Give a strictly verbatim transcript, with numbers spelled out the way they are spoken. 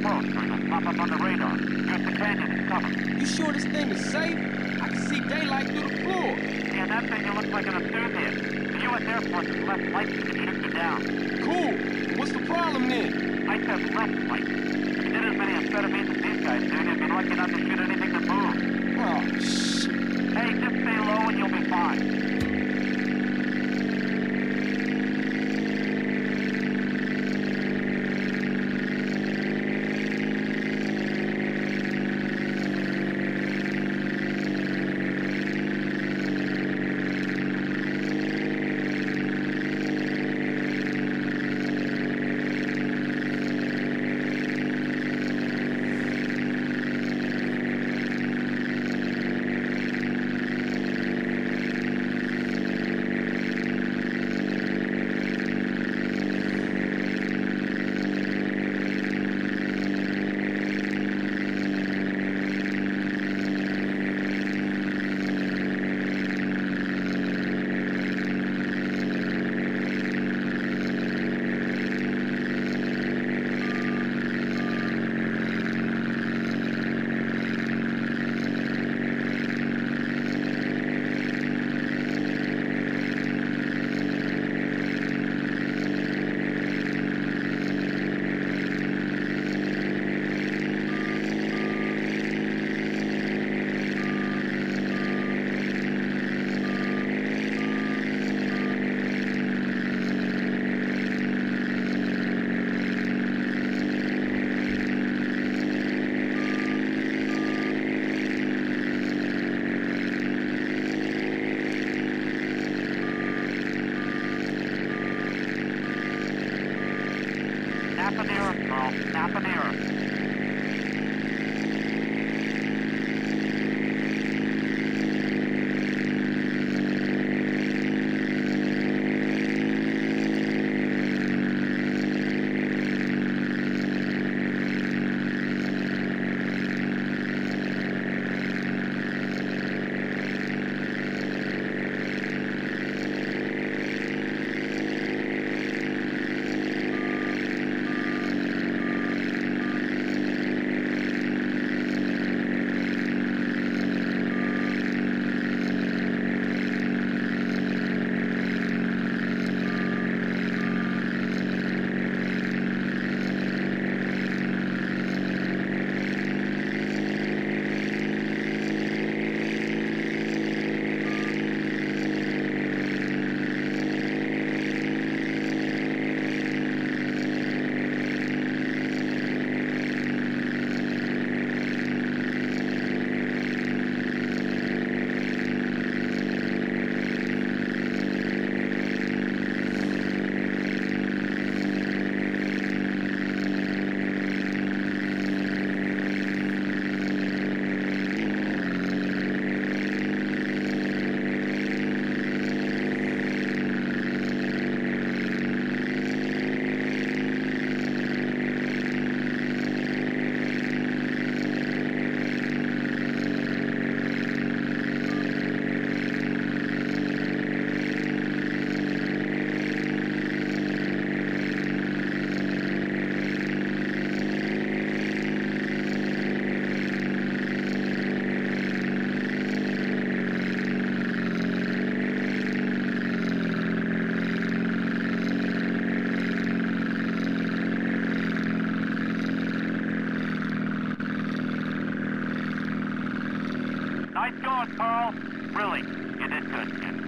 close or it'll pop up on the radar. Use the canyon as cover. You sure this thing is safe? I can see daylight through the floor. Yeah, that thing looks like an enthusiast. The U S Air Force is less likely to shoot you down. Cool. What's the problem then? I said less likely. If you did as many amphetamines as these guys did, you'd be lucky not to shoot anything that moves. Oh, shit. Hey, just stay low and you'll be fine. Snap of the earth, Carl. Snap of the earth. Nice going, Carl. Really, you did good, kid.